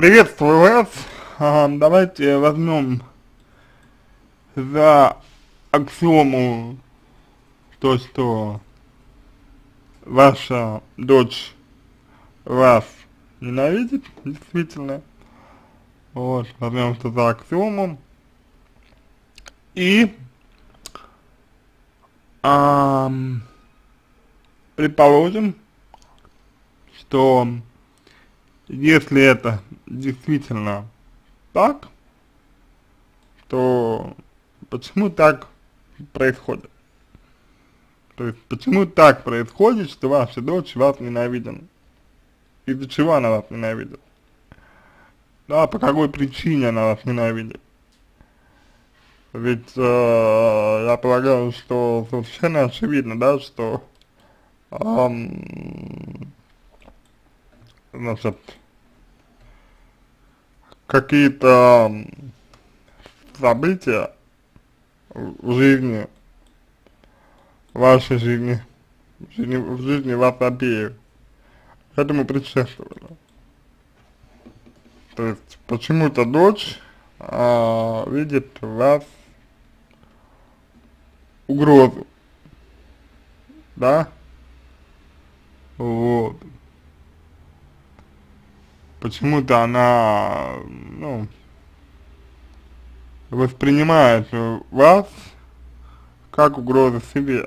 Приветствую вас. Давайте возьмем за аксиому то, что ваша дочь вас ненавидит, действительно. Вот, возьмем это за аксиому. И ам, предположим, что если это действительно так, то почему так происходит? То есть, почему так происходит, что ваша дочь вас ненавидит? Из-за чего она вас ненавидит? Да, по какой причине она вас ненавидит? Ведь я полагаю, что совершенно очевидно, да, что значит, какие-то события в жизни, в вашей жизни, в жизни вас обеих, этому предшествовало. То есть почему-то дочь видит в вас угрозу, да? Вот. Почему-то она, ну, воспринимает вас как угрозу себе.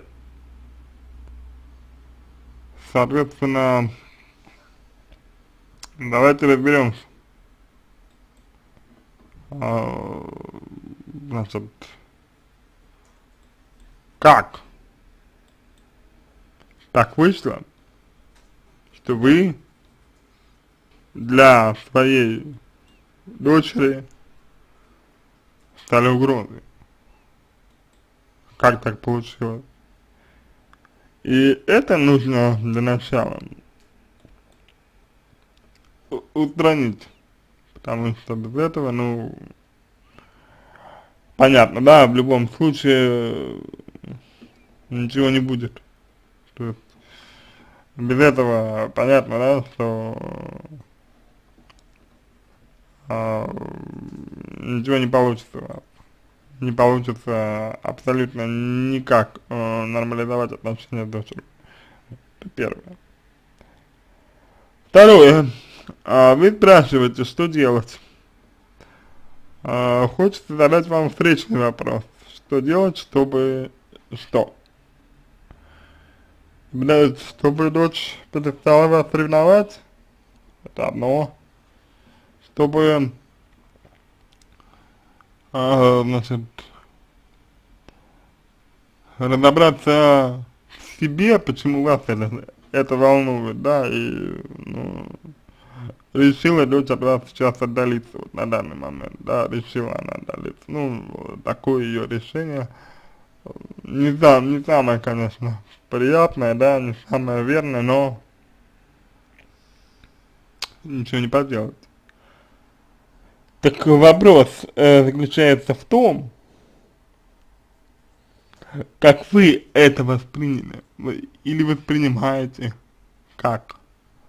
Соответственно, давайте разберемся. Значит, как так вышло, что вы для своей дочери стали угрозой? Как так получилось? И это нужно для начала устранить, потому что без этого, ну, понятно, да, в любом случае ничего не будет. То есть без этого понятно, да, что ничего не получится у вас. Не получится абсолютно никак нормализовать отношения с дочерью. Это первое. Второе. Вы спрашиваете, что делать. Хочется задать вам встречный вопрос. Что делать, чтобы что? Чтобы дочь перестала вас ревновать, это одно. Чтобы, значит, разобраться в себе, почему вас это волнует, да, и, ну, решила дочь от вас сейчас отдалиться, вот на данный момент, да, решила она отдалиться. Ну, вот такое ее решение, не самое, конечно, приятное, да, не самое верное, но ничего не поделать. Так вопрос заключается в том, как вы это восприняли, или воспринимаете, как,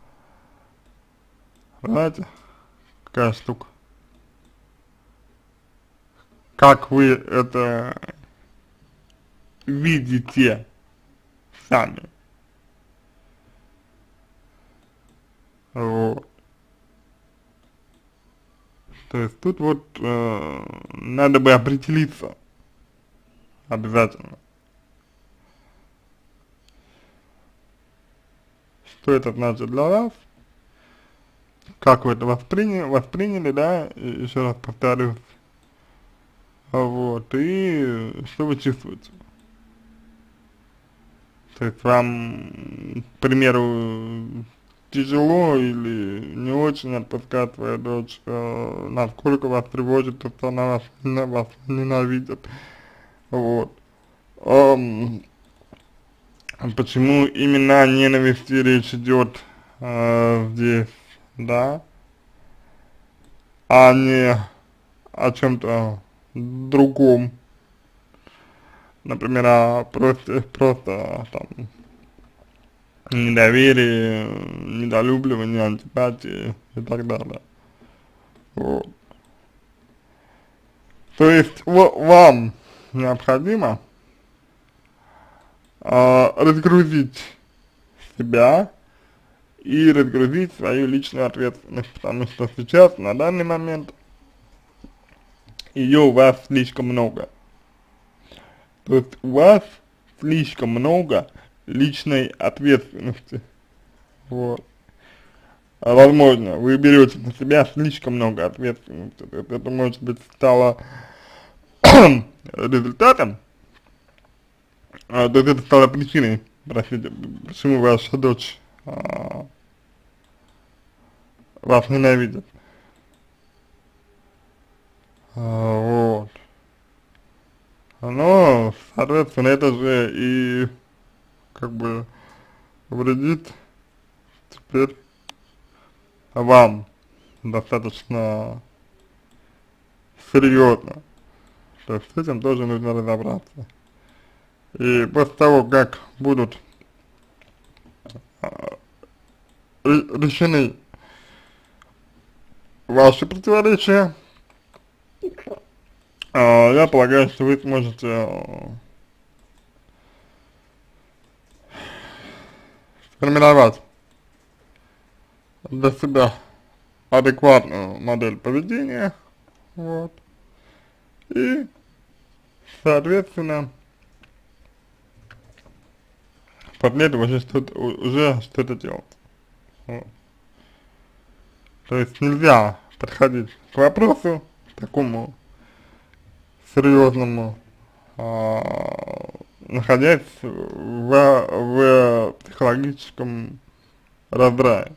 понимаете, какая штука, как вы это видите сами, вот. То есть тут вот надо бы определиться обязательно, что это значит для вас, как вы это восприняли, да, еще раз повторюсь, вот, и что вы чувствуете. То есть вам, к примеру, тяжело или не очень отпускать свою дочь, насколько вас тревожит то, что она вас ненавидит, вот. Почему именно о ненависти речь идет здесь, да, а не о чем-то другом, например, просто там недоверие, недолюбливание, антипатии и так далее. Вот. То есть вам необходимо разгрузить себя и разгрузить свою личную ответственность, потому что сейчас, на данный момент, ее у вас слишком много. То есть у вас слишком много личной ответственности. Вот. Возможно, вы берете на себя слишком много ответственности. Это может быть стало результатом, то есть это стало причиной, простите, почему ваша дочь вас ненавидит. Вот. Но, соответственно, это же и как бы вредит теперь вам достаточно серьезно. То есть с этим тоже нужно разобраться. И после того, как будут решены ваши противоречия, я полагаю, что вы сможете сформировать для себя адекватную модель поведения, вот, и, соответственно, после этого уже что-то делать. Вот. То есть нельзя подходить к вопросу такому серьезному, находясь в психологическом раздрае.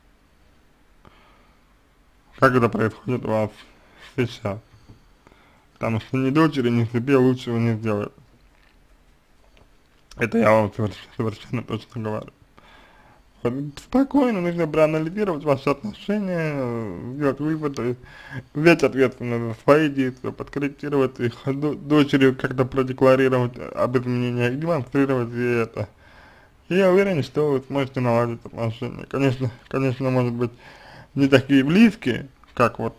Как это происходит у вас сейчас? Потому что ни дочери, ни себе лучшего не сделает. Это я вам совершенно точно говорю. Вот спокойно нужно проанализировать ваши отношения, сделать выводы, взять ответственность за свои действия, подкорректировать их, дочери как-то продекларировать об изменениях, демонстрировать ей это. И я уверен, что вы сможете наладить отношения. Конечно, может быть, не такие близкие, как вот,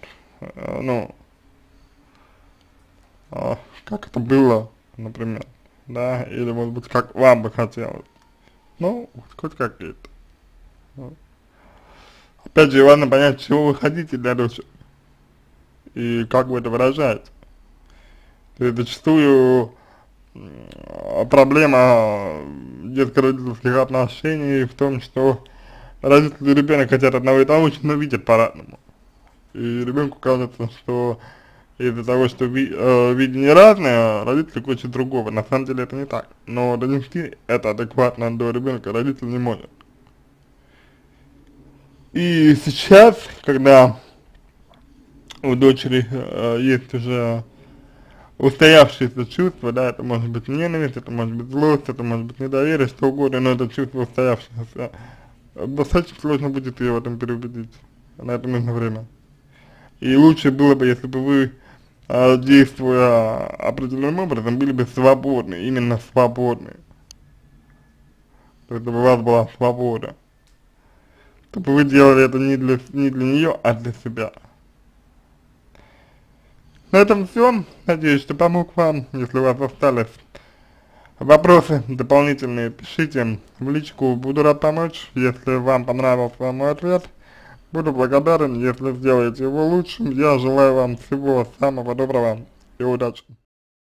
как это было, например, да, или, может быть, как вам бы хотелось. Ну, хоть какие-то. Опять же, важно понять, чего вы хотите для дочери, и как вы это выражаете. То есть зачастую проблема детско-родительских отношений в том, что родители и ребенок хотят одного и того же, но видят по-разному. И ребенку кажется, что из-за того, что видение разное, родители хотят другого. На самом деле это не так. Но донести это адекватно до ребенка родитель не может. И сейчас, когда у дочери есть уже устоявшиеся чувства, да, это может быть ненависть, это может быть злость, это может быть недоверие, что угодно, но это чувство устоявшееся, достаточно сложно будет ее в этом переубедить, на это нужно время. И лучше было бы, если бы вы, действуя определенным образом, были бы свободны, именно свободны. То есть, чтобы у вас была свобода. Чтобы вы делали это не для нее, а для себя. На этом все. Надеюсь, что помог вам. Если у вас остались вопросы дополнительные, пишите в личку. Буду рад помочь. Если вам понравился мой ответ, буду благодарен, если сделаете его лучшим. Я желаю вам всего самого доброго и удачи.